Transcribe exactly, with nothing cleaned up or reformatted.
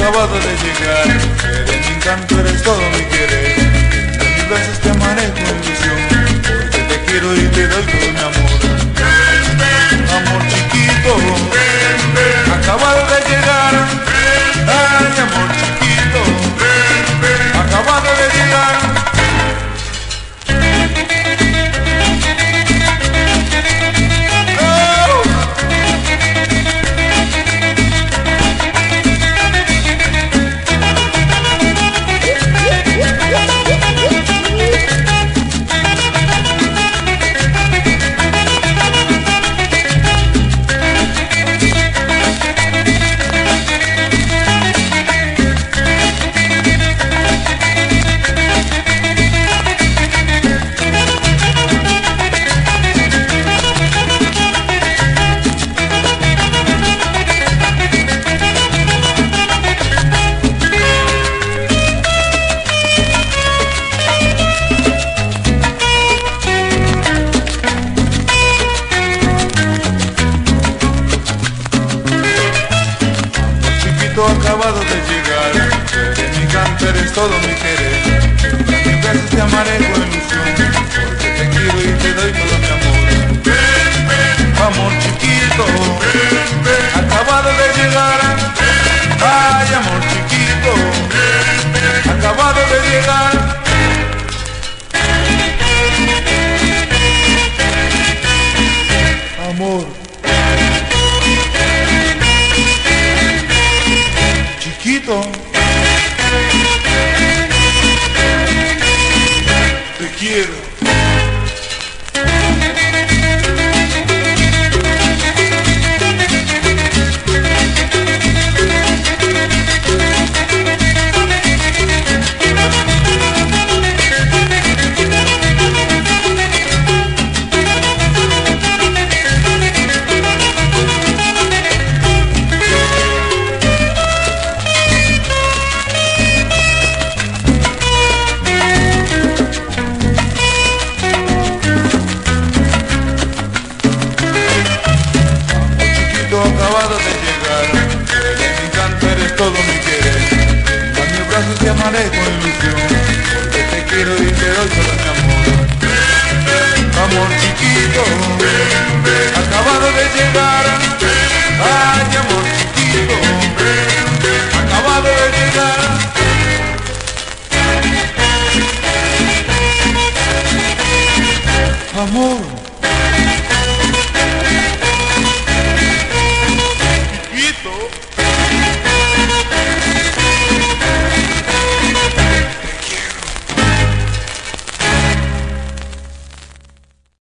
acabado de llegar. Eres mi encanto, eres todo mi querer. En mis brazos te amaré con ilusión, porque te quiero y te doy todo mi amor. Amor chiquito, acabado de llegar. Ay, amor chiquito, acabado de llegar. Acabado de llegar, eres mi canto, eres todo mi querer. Mil veces te amaré con ilusión, porque te quiero y te doy todo mi amor. Amor chiquito, acabado de llegar. Ay, amor chiquito, acabado de llegar. Amor chiquito, te quiero. Acabado de llegar, eres mi encanto, eres todo mi querer. A mis brazos te amaré con ilusión, porque te quiero y te doy todo mi amor. Amor chiquito, acabado de llegar. Ay, amor chiquito, acabado de llegar. Amor